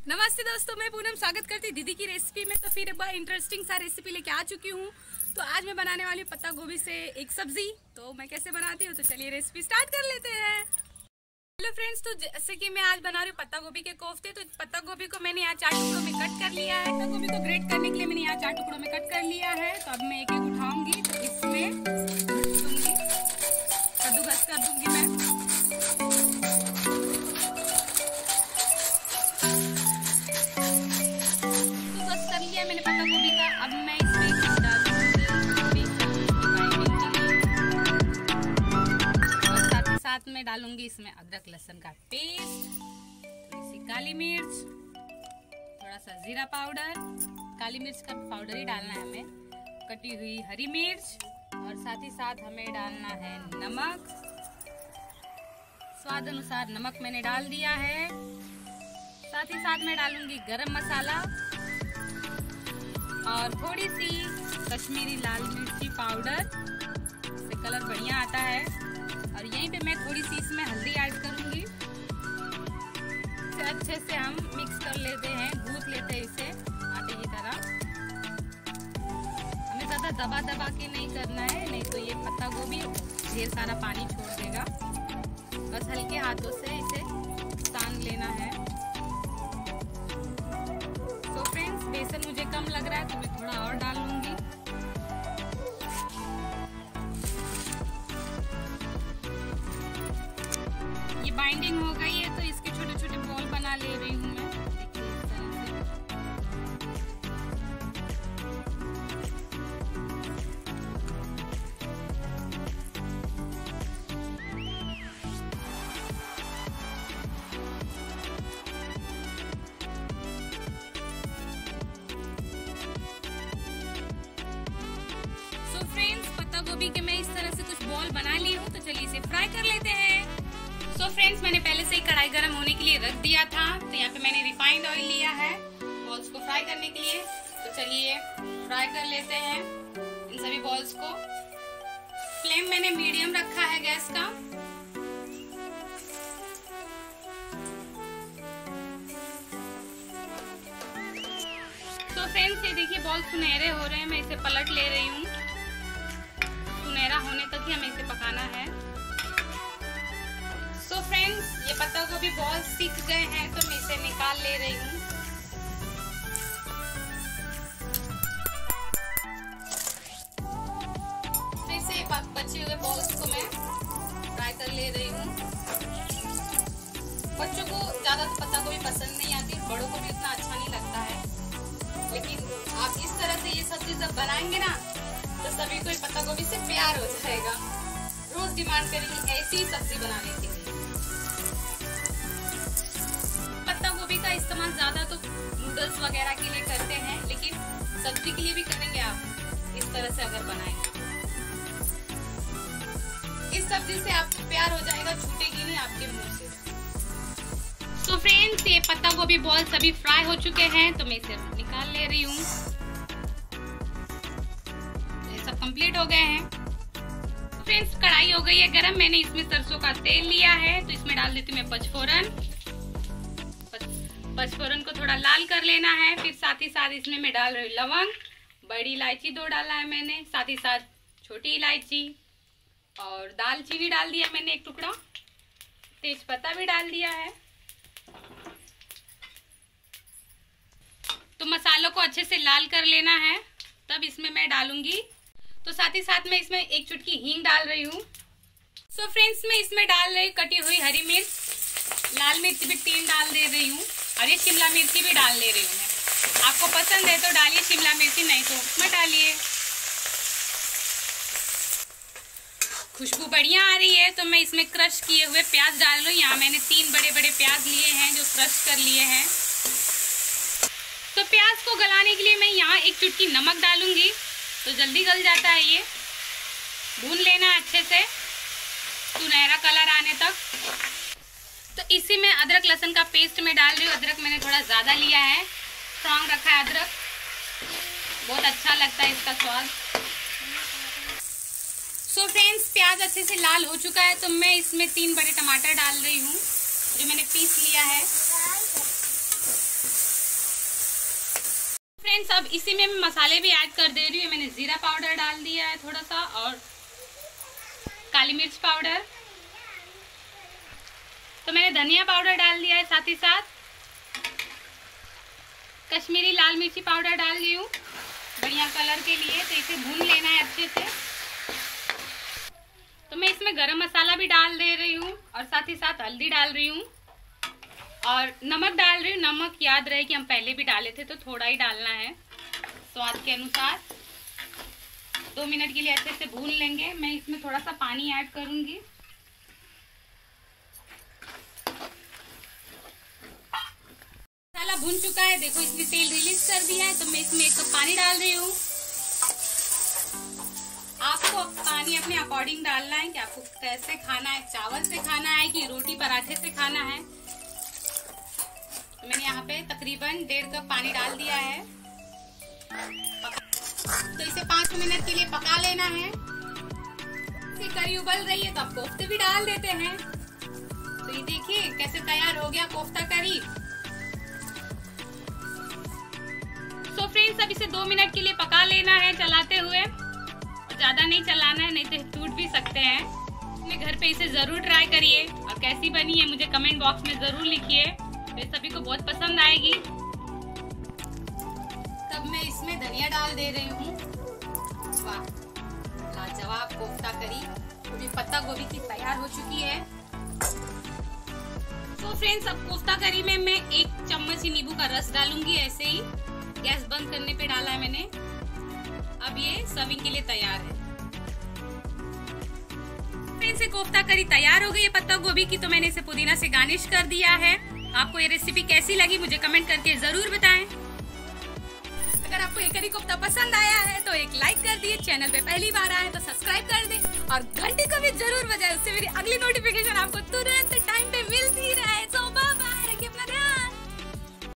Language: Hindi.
नमस्ते दोस्तों, मैं पूनम स्वागत करती दीदी की रेसिपी में। तो फिर एक बार इंटरेस्टिंग सा रेसिपी लेके आ चुकी हूँ। तो आज मैं बनाने वाली हूँ पत्ता गोभी से एक सब्जी। तो मैं कैसे बनाती हूँ, तो चलिए रेसिपी स्टार्ट कर लेते हैं। हेलो फ्रेंड्स, तो जैसे कि मैं आज बना रही हूँ पत्ता गोभी के कोफ्ते। तो पत्ता गोभी को मैंने यहाँ 4 टुकड़ों में कट कर लिया है। पत्ता गोभी को ग्रेट करने के लिए मैंने यहाँ 4 टुकड़ों में कट कर लिया है। तो अब मैं एक एक उठाऊंगी, तो इसमें दूंगी, कद्दूकस कर दूंगी मैं। मैंने पत्ता गोभी का, अब मैं इसमें डालूंगी और साथ ही साथ में डालूंगी इसमें अदरक लहसुन का पेस्ट, थोड़ी सी काली मिर्च, थोड़ा सा जीरा पाउडर, काली मिर्च का पाउडर ही डालना है हमें, कटी हुई हरी मिर्च, और साथ ही साथ हमें डालना है नमक। स्वाद अनुसार नमक मैंने डाल दिया है। साथ ही साथ मैं डालूंगी गरम मसाला और थोड़ी सी कश्मीरी लाल मिर्ची पाउडर, इससे कलर बढ़िया आता है। और यहीं पे मैं थोड़ी सी इसमें हल्दी ऐड करूंगी। इसे अच्छे से हम मिक्स कर लेते हैं, गूंथ लेते हैं इसे आटे की तरह। हमें ज़्यादा दबा दबा के नहीं करना है, नहीं तो ये पत्ता गोभी ढेर सारा पानी छोड़ देगा। बस हल्के हाथों से इसे सान लेना है। बेसन मुझे कम लग रहा है तो मैं थोड़ा और डाल लूंगी। ये बाइंडिंग हो गई है, तो इसके छोटे छोटे बॉल बना ले रही हूँ मैं। पत्ता गोभी के मैं इस तरह से कुछ बॉल बना ली हूँ। तो चलिए इसे फ्राई कर लेते हैं। सो फ्रेंड्स, मैंने पहले से ही कढ़ाई गर्म होने के लिए रख दिया था। तो यहाँ पे मैंने रिफाइंड ऑयल लिया है बॉल्स को फ्राई करने के लिए। तो चलिए फ्राई कर लेते हैं इन सभी बॉल्स को। फ्लेम मैंने मीडियम रखा है गैस का। तो फ्रेंड्स, ये देखिए बॉल सुनहरे हो रहे हैं। मैं इसे पलट ले रही हूँ। सुनहरा होने तक ही हमें इसे पकाना है। सो फ्रेंड्स, ये पत्ता गोभी बॉल सीख गए हैं, तो मैं इसे निकाल ले रही हूँ। फिर से बचे हुए बॉल्स को मैं फ्राई कर ले रही हूँ। बच्चों को ज्यादा तो पत्ता गोभी पसंद नहीं आती, बड़ों को भी इतना अच्छा नहीं लगता है। लेकिन आप इस तरह से ये सब्जी जब बनाएंगे ना, तो सभी को पत्ता गोभी से प्यार हो जाएगा। रोज डिमांड करेंगे ऐसी सब्जी बनाने के लिए। पत्ता गोभी का इस्तेमाल ज्यादा तो नूडल्स वगैरह के लिए करते हैं, लेकिन सब्जी के लिए भी करेंगे आप इस तरह से अगर बनाएंगे। इस सब्जी से आपको प्यार हो जाएगा, छूटेगी नहीं आपके मुंह से। तो फ्रेंड्स, ये पत्ता गोभी बॉल सभी फ्राई हो चुके हैं, तो मैं इसे निकाल ले रही हूँ। सब कंप्लीट हो गए हैं। फ्रेंड्स, कढ़ाई हो गई है गरम। मैंने इसमें सरसों का तेल लिया है, तो इसमें डाल देती हूँ मैं पचफोरन। पचफोरन को थोड़ा लाल कर लेना है। फिर साथ ही साथ इसमें मैं डाल रही हूँ लवंग, बड़ी इलायची 2 डाला है मैंने, साथ ही साथ छोटी इलायची, और दालचीनी डाल दिया मैंने 1 टुकड़ा, तेज पत्ता भी डाल दिया है। तो मसालों को अच्छे से लाल कर लेना है, तब इसमें मैं डालूंगी। तो साथ ही साथ मैं इसमें 1 चुटकी हींग डाल रही हूँ। सो फ्रेंड्स, मैं इसमें डाल रही हूँ कटी हुई हरी मिर्च, लाल मिर्च भी 3 डाल दे रही हूँ, और ये शिमला मिर्ची भी डाल दे रही हूँ मैं। आपको पसंद है तो डालिए शिमला मिर्ची, नहीं तो मत डालिए। खुशबू बढ़िया आ रही है, तो मैं इसमें क्रश किए हुए प्याज डाल रही हूँ। यहाँ मैंने 3 बड़े बड़े प्याज लिए हैं जो क्रश कर लिए हैं। तो प्याज को गलाने के लिए मैं यहाँ 1 चुटकी नमक डालूंगी, तो जल्दी गल जाता है। ये भून लेना अच्छे से सुनहरा कलर आने तक। तो इसी में अदरक लहसुन का पेस्ट में डाल रही हूँ। अदरक मैंने थोड़ा ज़्यादा लिया है, स्ट्रॉन्ग रखा है अदरक, बहुत अच्छा लगता है इसका स्वाद। सो फ्रेंड्स, प्याज अच्छे से लाल हो चुका है, तो मैं इसमें 3 बड़े टमाटर डाल रही हूँ जो मैंने पीस लिया है। फ्रेंड्स अब इसी में मैं मसाले भी ऐड कर दे रही हूँ। मैंने जीरा पाउडर डाल दिया है थोड़ा सा, और काली मिर्च पाउडर, तो मैंने धनिया पाउडर डाल दिया है, साथ ही साथ कश्मीरी लाल मिर्ची पाउडर डाल रही हूँ बढ़िया कलर के लिए। तो इसे भून लेना है अच्छे से। तो मैं इसमें गरम मसाला भी डाल दे रही हूँ और साथ ही साथ हल्दी डाल रही हूँ और नमक डाल रही हूँ। नमक याद रहे कि हम पहले भी डाले थे, तो थोड़ा ही डालना है स्वाद के अनुसार। 2 मिनट के लिए अच्छे से भून लेंगे। मैं इसमें थोड़ा सा पानी ऐड करूंगी। मसाला भून चुका है, देखो इसने तेल रिलीज कर दिया है। तो मैं इसमें 1 कप पानी डाल रही हूँ। आपको पानी अपने अकॉर्डिंग डालना है कि आपको कैसे खाना है, चावल से खाना है कि रोटी पराठे से खाना है। तो मैंने यहाँ पे तकरीबन 1.5 कप पानी डाल दिया है। तो इसे 5 मिनट के लिए पका लेना है। करी उबल रही है तो आप कोफ्ते भी डाल देते हैं। तो ये देखिए कैसे तैयार हो गया कोफ्ता करी। तो फ्रेंड्स अब इसे 2 मिनट के लिए पका लेना है चलाते हुए, और ज्यादा नहीं चलाना है, नहीं तो टूट भी सकते हैं। अपने घर पे इसे जरूर ट्राई करिए और कैसी बनी है मुझे कमेंट बॉक्स में जरूर लिखिए। ये सभी को बहुत पसंद आएगी। तब मैं इसमें धनिया डाल दे रही हूँ। वाह, लाजवाब कोफ्ता करी। अभी पत्ता गोभी की तैयार हो चुकी है। तो फ्रेंड्स अब कोफ्ता करी में मैं 1 चम्मच ही नींबू का रस डालूंगी। ऐसे ही गैस बंद करने पे डाला है मैंने। अब ये सर्विंग के लिए तैयार है। फ्रेंड्स ये कोफ्ता करी तैयार हो गई है पत्ता गोभी की। तो मैंने इसे पुदीना से गार्निश कर दिया है। आपको ये रेसिपी कैसी लगी मुझे कमेंट करके जरूर बताएं। अगर आपको ये करी कोफ्ता पसंद आया है तो एक लाइक कर दिए। चैनल पे पहली बार आए तो सब्सक्राइब कर दें और घंटी को भी जरूर बजाएं, उससे मेरी अगली नोटिफिकेशन आपको तुरंत